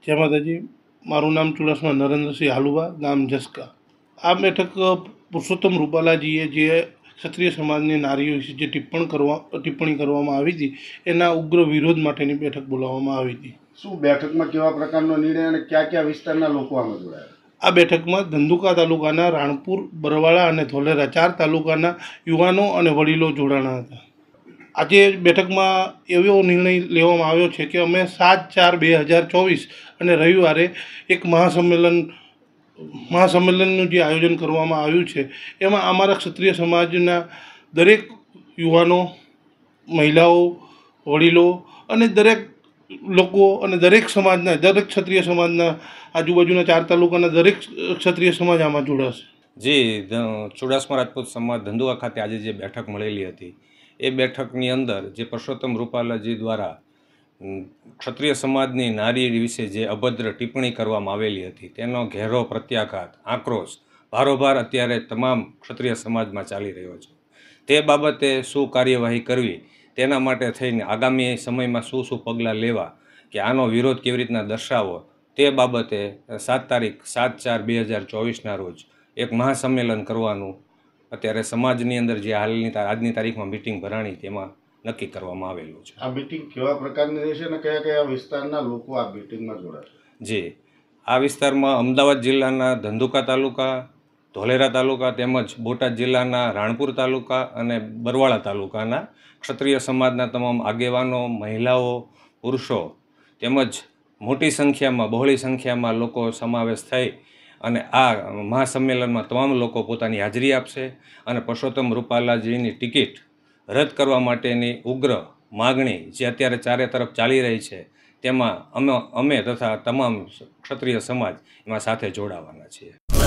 જય માતાજી। મારું નામ ચુડાસમા નરેન્દ્રસિંહ હાલુબા, ગામ જસકા। આ બેઠક પુરુષોત્તમ રૂપાલાજીએ જે ક્ષત્રિય સમાજની નારીઓ વિશે જે ટિપ્પણી કરવામાં આવી હતી એના ઉગ્ર વિરોધ માટેની બેઠક બોલાવવામાં આવી હતી। શું બેઠકમાં કેવા પ્રકારનો નિર્ણય અને કયા કયા વિસ્તારના લોકો આમાં જોડાયા? આ બેઠકમાં ધંધુકા તાલુકાના રાણપુર, બરવાળા અને ધોલેરા 4 તાલુકાના યુવાનો અને વડીલો જોડાણા હતા। આજે બેઠકમાં એવો નિર્ણય લેવામાં આવ્યો છે કે અમે 7/4/2024 અને રવિવારે એક મહાસંમેલનનું જે આયોજન કરવામાં આવ્યું છે એમાં અમારા ક્ષત્રિય સમાજના દરેક યુવાનો, મહિલાઓ, વડીલો અને દરેક લોકો અને દરેક સમાજના, દરેક ક્ષત્રિય સમાજના, આજુબાજુના 4 તાલુકાના દરેક ક્ષત્રિય સમાજ આમાં જોડાશે। જી, ચુડાસમા રાજપૂત સમાજ ધંધુકા ખાતે આજે જે બેઠક મળેલી હતી એ બેઠકની અંદર જે પરસોત્તમ રૂપાલાજી દ્વારા ક્ષત્રિય સમાજની નારી વિશે જે અભદ્ર ટિપ્પણી કરવામાં આવેલી હતી તેનો ઘેરો પ્રત્યાઘાત, આક્રોશ ભારોભાર અત્યારે તમામ ક્ષત્રિય સમાજમાં ચાલી રહ્યો છે। તે બાબતે શું કાર્યવાહી કરવી તેના માટે થઈને આગામી સમયમાં શું પગલાં લેવા કે આનો વિરોધ કેવી રીતના દર્શાવવો તે બાબતે 7/4/2024ના રોજ એક મહાસંમેલન કરવાનું અત્યારે સમાજની અંદર જે આજની તારીખમાં મિટિંગ ભરાણી તેમાં નક્કી કરવામાં આવેલું છે। આ મિટિંગ કેવા પ્રકારની રહેશે અને કયા કયા વિસ્તારના લોકો આ મિટિંગમાં જોડાશે? જી, આ વિસ્તારમાં અમદાવાદ જિલ્લાના ધંધુકા તાલુકા, ધોલેરા તાલુકા તેમજ બોટાદ જિલ્લાના રાણપુર તાલુકા અને બરવાળા તાલુકાના ક્ષત્રિય સમાજના તમામ આગેવાનો, મહિલાઓ, પુરુષો તેમજ મોટી સંખ્યામાં, બહોળી સંખ્યામાં લોકો સમાવેશ થઈ અને આ મહાસંમેલનમાં તમામ લોકો પોતાની હાજરી આપશે અને પરસોત્તમ રૂપાલાજીની ટિકિટ રદ કરવા માટેની ઉગ્ર માગણી જે અત્યારે ચારે તરફ ચાલી રહી છે તેમાં અમે તથા તમામ ક્ષત્રિય સમાજ એમાં સાથે જોડાવાના છીએ।